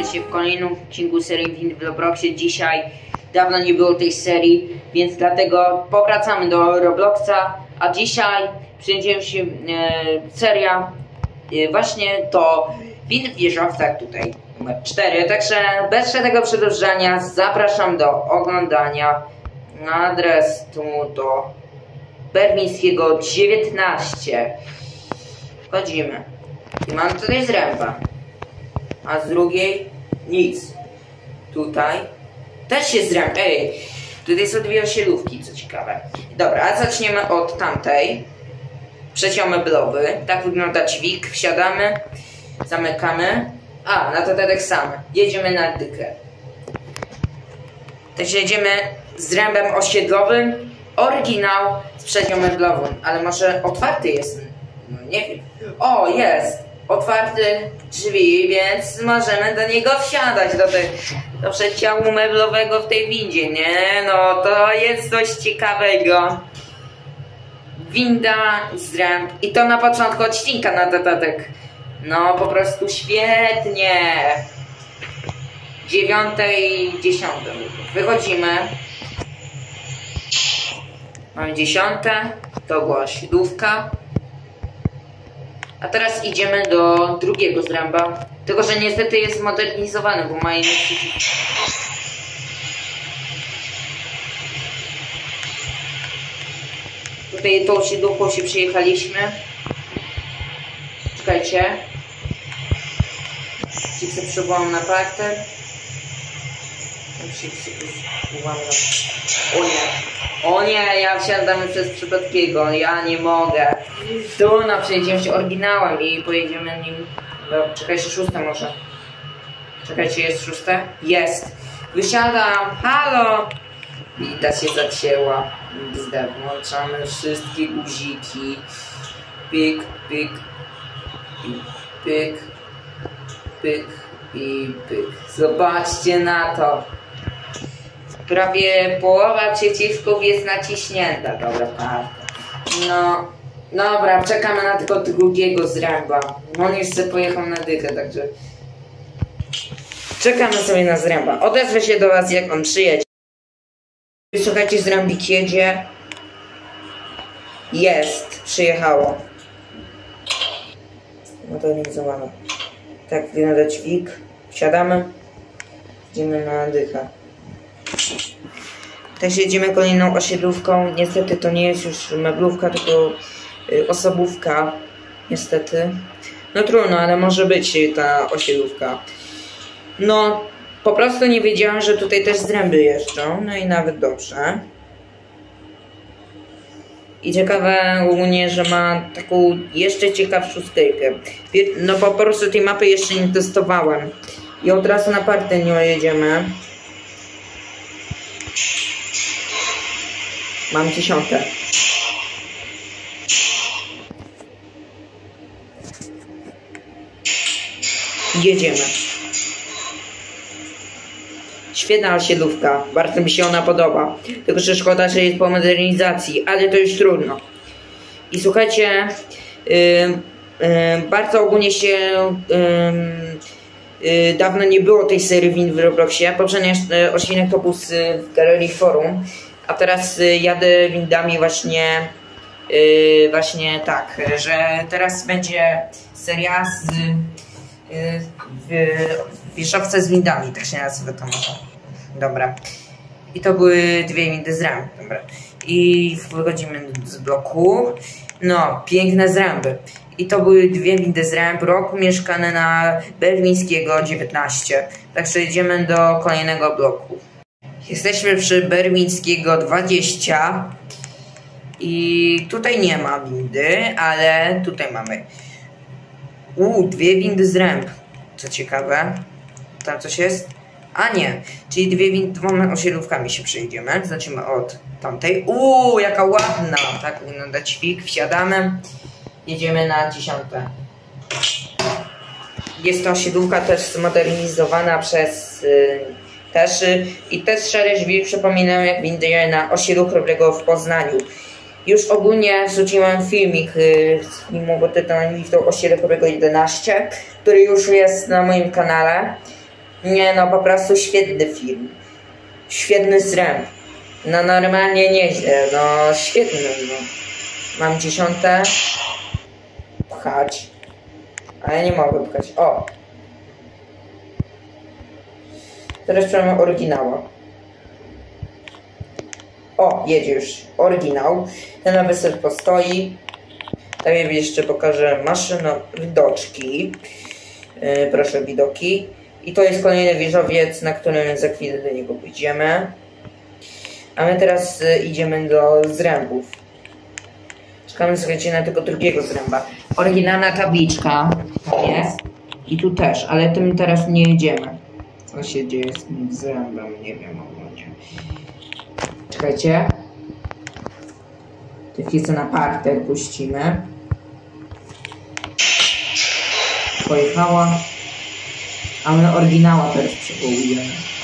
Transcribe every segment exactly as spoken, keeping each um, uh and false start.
jesteście w kolejnym odcinku serii Wind w Robloxie. Dzisiaj dawno nie było tej serii, więc dlatego powracamy do Robloxa. A dzisiaj przyjdzie się e, seria e, właśnie to Wind w wieżowcach tutaj numer cztery. Także bez żadnego przedłużania zapraszam do oglądania. Adres tu to Berwińskiego dziewiętnaście. Wchodzimy. I mamy tutaj zręba. A z drugiej nic. Tutaj też jest zręb. Ej, tutaj są dwie osiedlówki, co ciekawe. Dobra, a zaczniemy od tamtej. Przeciąg meblowy. Tak wygląda dźwig. Wsiadamy. Zamykamy. A, na to tak samo. Jedziemy na dykę. Też jedziemy z zrębem osiedlowym. Oryginał z przeciąg meblowym. Ale może otwarty jest. Nie wiem. O, jest! Otwarty drzwi, więc możemy do niego wsiadać, do, tej, do przeciągu meblowego w tej windzie, nie? No to jest coś ciekawego. Winda, zręb i to na początku odcinka na dodatek. No po prostu świetnie. Dziewiąte i dziesiąte. Wychodzimy. Mamy dziesiąte, to była osiedlówka. A teraz idziemy do drugiego zręba. Tylko że niestety jest zmodernizowany, bo ma inny przycisk. Tutaj tą osiedlówką się przyjechaliśmy. Czekajcie. Chipsy przywołam na parter. Chipsy przywołam na... O nie. O nie, ja wsiadamy przez przypadkiego, ja nie mogę. Tu no, przejdziemy się oryginałem i pojedziemy nim. No, czekajcie, szóste może. Czekajcie, jest szóste? Jest. Wysiadam, halo! I ta się zacięła. Włączamy wszystkie guziki. Pyk, pyk, i pyk, pyk i pyk. Zobaczcie na to. Prawie połowa przycisków jest naciśnięta. Dobra, parka. No, dobra, czekamy na tylko drugiego zręba. On jeszcze pojechał na dykę, także... Czekamy sobie na zręba. Odezwę się do was, jak on przyjedzie. Słuchajcie, zrębik jedzie. Jest, przyjechało. Modernizowane. Tak wygląda dźwig. Wsiadamy. Idziemy na dychę. Też jedziemy kolejną osiedlówką. Niestety to nie jest już meblówka, tylko y, osobówka. Niestety. No trudno, ale może być ta osiedlówka. No, po prostu nie wiedziałem, że tutaj też zręby jeżdżą. No i nawet dobrze. I ciekawe ogólnie, że ma taką jeszcze ciekawszą stejkę. No po prostu tej mapy jeszcze nie testowałem. I od razu na partię nie jedziemy. Mam dziesiąte. Jedziemy. Świetna osiedlówka. Bardzo mi się ona podoba. Tylko że szkoda, że jest po modernizacji, ale to już trudno. I słuchajcie, yy, yy, bardzo ogólnie się yy, yy, dawno nie było tej serii Wind w Robloxie. Poprzedni yy, odcinek to był z, w galerii forum. A teraz y, jadę windami właśnie, y, właśnie tak, że teraz będzie seria z y, w, wieżowce z windami, tak się nazywa to może. Dobra. I to były dwie windy z ram. Dobra. I wychodzimy z bloku. No, piękne zręby. I to były dwie windy z ramp, rok mieszkane na Berwińskiego dziewiętnaście. Także idziemy do kolejnego bloku. Jesteśmy przy Berwińskiego dwadzieścia i tutaj nie ma windy, ale tutaj mamy Uuu, dwie windy z ręb. Co ciekawe. Tam coś jest? A nie, czyli dwie windy, dwoma osiedlówkami się przejdziemy. Zaczniemy od tamtej. Uuu, jaka ładna. Tak wygląda dźwig, wsiadamy. Jedziemy na dziesiąte. Jest to osiedlówka też zmodernizowana przez... Yy, Też, i te szare drzwi przypominają jak windy na osiedlu Chrobrego w Poznaniu. Już ogólnie wrzuciłem filmik z filmu pod tytułem Osiedle Chrobrego jedenaście, który już jest na moim kanale. Nie no, po prostu świetny film. Świetny zręb. No normalnie nieźle, no świetny, no. Mam dziesiąte. Pchać. A ja nie mogę pchać. O! Teraz przejmę oryginała. O, jedzie już oryginał. Ten na wysep postoi. Tak jak jeszcze pokażę maszynę, widoczki. Yy, proszę, widoki. I to jest kolejny wieżowiec, na którym za chwilę do niego pójdziemy. A my teraz y, idziemy do zrębów. Czekamy, słuchajcie, na tego drugiego zręba. Oryginalna tabliczka jest. I tu też, ale tym teraz nie jedziemy. Co się dzieje z tym zrębem? Nie wiem ogólnie. Czekajcie. Technicę na parter puścimy. Pojechała. A my oryginała teraz przywołujemy.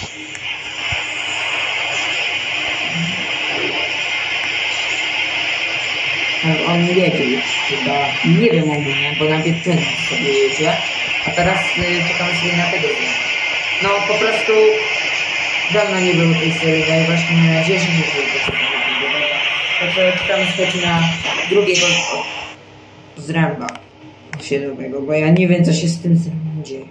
Ale on nie jedzie już chyba. Nie wiem ogólnie, bo najpierw ten sobie jedzie. A teraz y, czekamy sobie na tego. No po prostu dawno nie było tej serii, ale właśnie cieszę się, że to się Także czekamy sobie na drugiego zręba osiedlowego, bo ja nie wiem, co się z tym zrębem dzieje.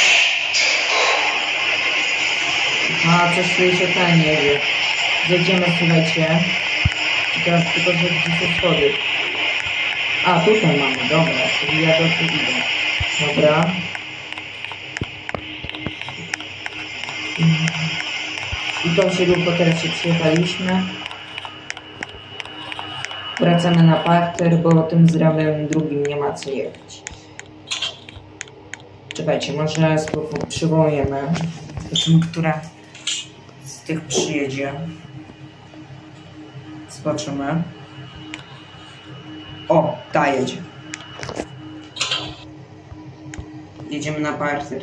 A coś tu się tam nie wie. Zejdziemy, słuchajcie. I teraz tylko, że gdzie są schody. A, tutaj mamy, dobra, czyli ja to tu idę. Dobra. I tą siedówką teraz się przyjechaliśmy. Wracamy na parter, bo tym zrębem drugim nie ma co jechać. Czekajcie, może przywołujemy. Zobaczymy, która z tych przyjedzie. Zobaczymy. O, ta jedzie. Jedziemy na parter.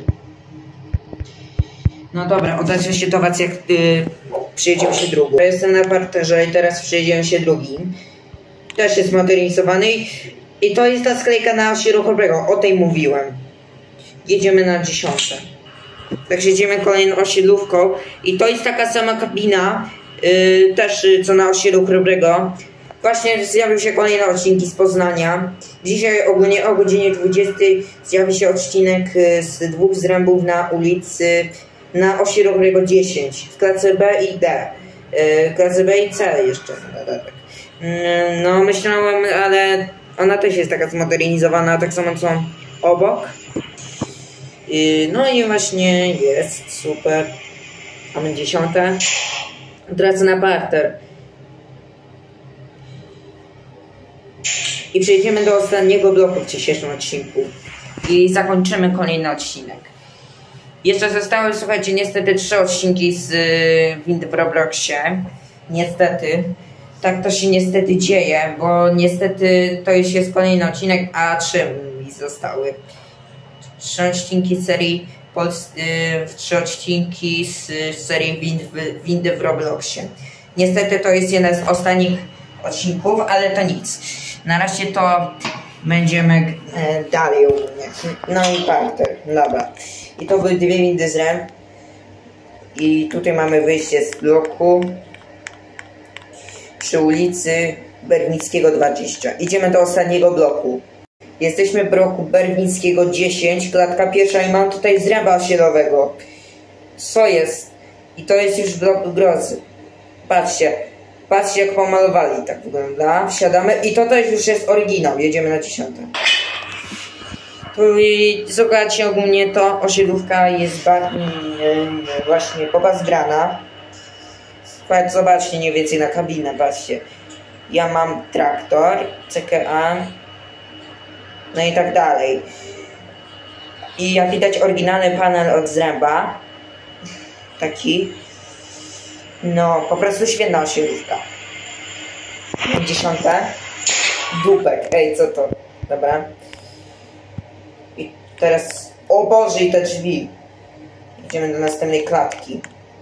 No dobra, okaże się to was, jak y, przyjedziemy się drugim. Ja jestem na parterze i teraz przyjedziemy się drugim. Też jest modernizowany i to jest ta sklejka na osi ruchowego, o tej mówiłem. Jedziemy na dziesiątce. Także jedziemy kolejną osiedlówką i to jest taka sama kabina, yy, też yy, co na osi ruchowego. Właśnie zjawił się kolejne odcinki z Poznania. Dzisiaj ogólnie o godzinie dwudziestej zjawi się odcinek yy, z dwóch zrębów na ulicy na osi ruchowego dziesięć w klatce B i D. Yy, klatce B i C jeszcze. No myślałem, ale ona też jest taka zmodernizowana, tak samo co obok. No i właśnie jest super. Mamy dziesiąte. Tracę na parter. I przejdziemy do ostatniego bloku w dzisiejszym odcinku. I zakończymy kolejny odcinek. Jeszcze zostały, słuchajcie, niestety trzy odcinki z Windy w Robloxie. Niestety. Tak to się niestety dzieje, bo niestety to już jest kolejny odcinek, a trzy mi zostały. Trzy odcinki z serii Pols yy, trzy odcinki z, z serii Wind w, Windy w Robloxie. Niestety to jest jeden z ostatnich odcinków, ale to nic. Na razie to będziemy yy, dalej ogólnie. No i parter, dobra. I to były dwie windy z rem. I tutaj mamy wyjście z bloku. Przy ulicy Berwińskiego dwadzieścia. Idziemy do ostatniego bloku. Jesteśmy w bloku Berwińskiego dziesięć, klatka pierwsza i mam tutaj zręba osiedlowego. Co jest? I to jest już blok grozy. Patrzcie. Patrzcie, jak pomalowali. Tak wygląda. Wsiadamy i to też już jest oryginał. Jedziemy na dziesiąte. Tu i zobaczcie, ogólnie to osiedlówka jest bardzo yy, właśnie pobazgrana. Zobaczcie mniej więcej na kabinę, patrzcie. Ja mam traktor, C K A, no i tak dalej. I jak widać oryginalny panel od zręba. Taki. No, po prostu świetna osiedlówka. Dziesiąte. Dupek, ej, co to? Dobra. I teraz, o Boże, i te drzwi. Idziemy do następnej klatki.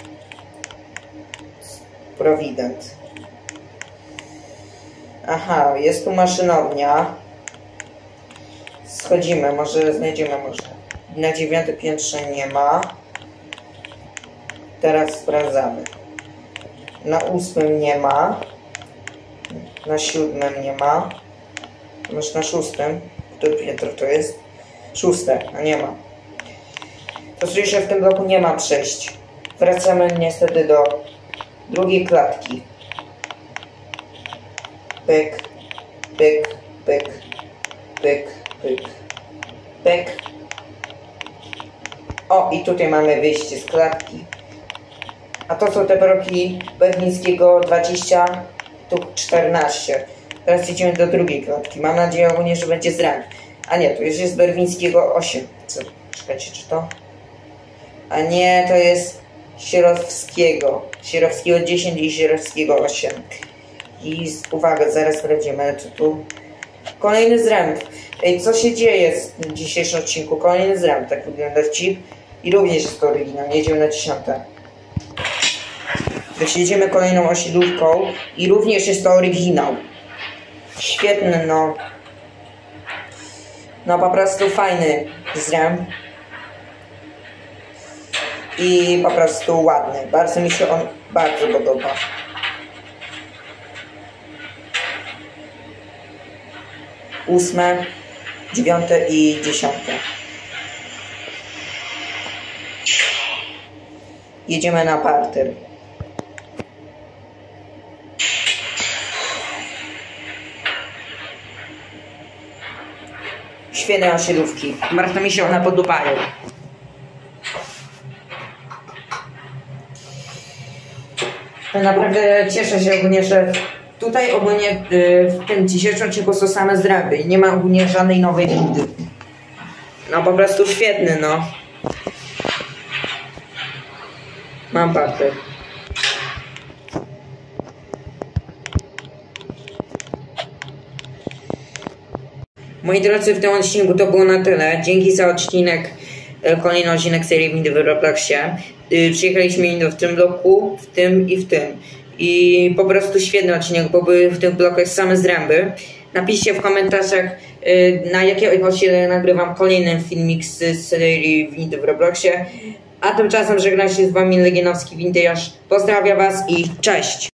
Provident. Aha, jest tu maszynownia. Schodzimy, może znajdziemy może. Na dziewiątym piętrze nie ma. Teraz sprawdzamy. Na ósmym nie ma. Na siódmym nie ma. Może na szóstym. Które piętro to jest? Szóste, a nie ma. To słyszę, w tym bloku nie ma przejść. Wracamy niestety do drugiej klatki. Pyk, pyk, pyk, pyk, pyk, pyk. O, i tutaj mamy wyjście z klatki. A to są te bloki Berwińskiego dwadzieścia, tu czternaście. Teraz idziemy do drugiej klatki. Mam nadzieję ogólnie, że będzie z rank. A nie, tu już jest Berwińskiego osiem. Co? Czekajcie, czy to? A nie, to jest Sierowskiego. Sierowskiego dziesięć i Sierowskiego osiem. I z, uwaga, zaraz sprawdzimy, co tu. Kolejny zręb. Ej, co się dzieje w dzisiejszym odcinku? Kolejny zręb, tak wygląda wcip. I również jest to oryginał. Jedziemy na dziesiąte. Jedziemy kolejną osiedlówką. I również jest to oryginał. Świetny, no. No po prostu fajny zręb. I po prostu ładny. Bardzo mi się on bardzo podoba. Ósme, dziewiąte i dziesiąte. Jedziemy na parter. Świetne osiedlówki. Bardzo mi się one podobają. To naprawdę cieszę się ogólnie, że tutaj ogólnie w tym dzisiejszym odcinku są same zręby i nie ma ogólnie żadnej nowej windy. No po prostu świetny, no. Mam parter. Moi drodzy, w tym odcinku to było na tyle. Dzięki za odcinek, kolejny odcinek serii windy w Robloxie. Przyjechaliśmy w tym bloku, w tym i w tym. I po prostu świetny odcinek, bo były w tym blokach same zręby. Napiszcie w komentarzach, na jakie osiedle nagrywam kolejny filmik z serii windy w Robloxie. A tymczasem żegna się z wami Legionowski Vintage. Pozdrawiam was i cześć!